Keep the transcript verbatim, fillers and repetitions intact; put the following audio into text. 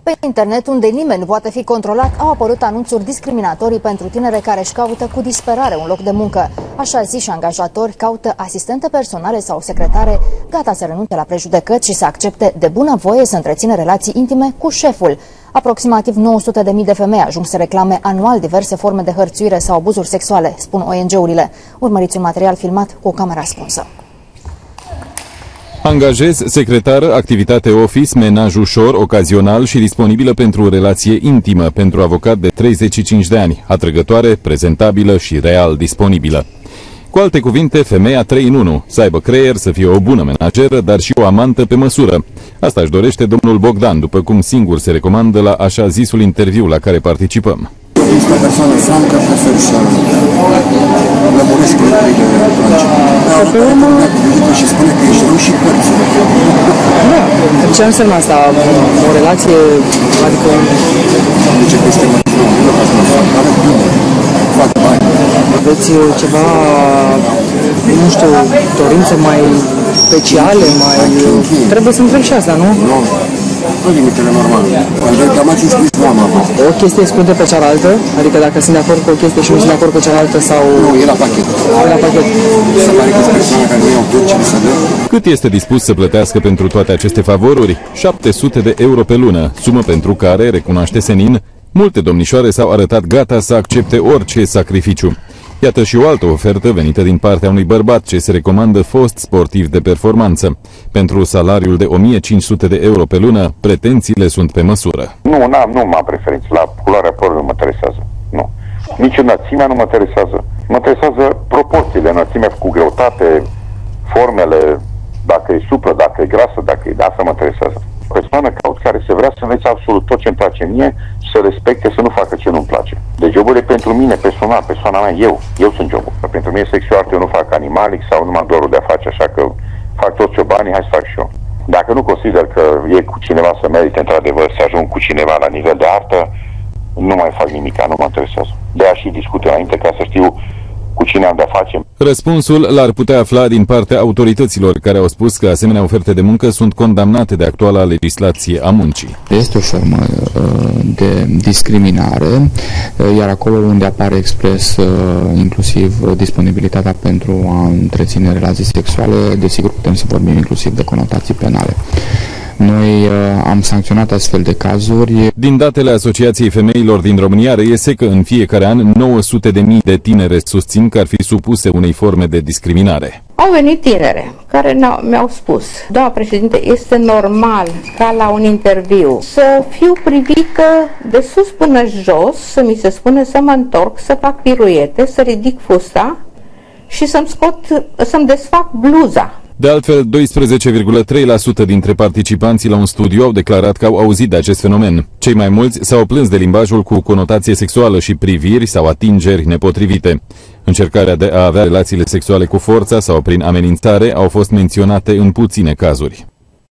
Pe internet, unde nimeni nu poate fi controlat, au apărut anunțuri discriminatorii pentru tinere care își caută cu disperare un loc de muncă. Așa zi și angajatori caută asistente personale sau secretare gata să renunțe la prejudecăți și să accepte de bunăvoie să întrețină relații intime cu șeful. Aproximativ nouă sute de mii de femei ajung să reclame anual diverse forme de hărțuire sau abuzuri sexuale, spun O N G-urile. Urmăriți un material filmat cu o cameră ascunsă. Angajez secretară, activitate office, menaj ușor, ocazional și disponibilă pentru o relație intimă pentru avocat de treizeci și cinci de ani, atrăgătoare, prezentabilă și real disponibilă. Cu alte cuvinte, femeia trei în unu, să aibă creier, să fie o bună menageră, dar și o amantă pe măsură. Asta își dorește domnul Bogdan, după cum singur se recomandă la așa zisul interviu la care participăm. Este o persoană francă, prefer să lămuresc lucrurile france. Pe urmă, și spune că ești rău și părți. Da, ce înseamnă asta? O relație, adică... Zice că este mai rău, ca să mă fac, are bine, fac bani. Aveți ceva, nu știu, dorințe mai speciale, mai... Trebuie să întreb și asta, nu? Nu. Nu limitele normale. Am reclamații scris n-am avut. O chestie exclude pe cealaltă? Adică dacă sunt de acord cu o chestie și nu sunt de acord cu cealaltă sau... Nu, e la pachet. E la pachet. Se pare că sunt persoane care nu iau tot ce li se dă. Cât este dispus să plătească pentru toate aceste favoruri? șapte sute de euro pe lună, sumă pentru care, recunoaște Senin, multe domnișoare s-au arătat gata să accepte orice sacrificiu. Iată și o altă ofertă venită din partea unui bărbat ce se recomandă fost sportiv de performanță. Pentru salariul de o mie cinci sute de euro pe lună, pretențiile sunt pe măsură. Nu, n-am, nu m-am preferință. La culoarea părului nu mă interesează. Nu. Nici înălțimea nu mă interesează. Mă interesează proporțiile, înălțimea cu greutate, formele, dacă e suplă, dacă e grasă, dacă e... Asta mă interesează. O persoană caut care se vrea să învețe absolut tot ce-mi place mie, să respecte, să nu facă ce nu-mi place. Deci jobul e pentru mine, personal, persoana mea, eu. Eu sunt jobul. Pentru mine sexual, eu nu fac animalic sau nu m-am dorul de a face, așa că fac toți ciobanii, hai să fac și eu. Dacă nu consider că e cu cineva să merite într-adevăr să ajung cu cineva la nivel de artă, nu mai fac nimic, nu mă interesează. De-aia și discut înainte ca să știu cu cine am de-a face. Răspunsul l-ar putea afla din partea autorităților, care au spus că asemenea oferte de muncă sunt condamnate de actuala legislație a muncii. Este o formă de discriminare, iar acolo unde apare expres inclusiv disponibilitatea pentru a întreține relații sexuale, desigur putem să vorbim inclusiv de conotații penale. Noi uh, am sancționat astfel de cazuri. Din datele Asociației Femeilor din România reiese că în fiecare an nouă sute de mii de tinere susțin că ar fi supuse unei forme de discriminare. Au venit tinere care mi-au spus: doamna președinte, este normal ca la un interviu să fiu privită de sus până jos, să mi se spune să mă întorc, să fac piruete, să ridic fusta și să-mi scot, să-mi desfac bluza. De altfel, doisprezece virgulă trei la sută dintre participanții la un studiu au declarat că au auzit de acest fenomen. Cei mai mulți s-au plâns de limbajul cu conotație sexuală și priviri sau atingeri nepotrivite. Încercarea de a avea relațiile sexuale cu forța sau prin amenințare au fost menționate în puține cazuri.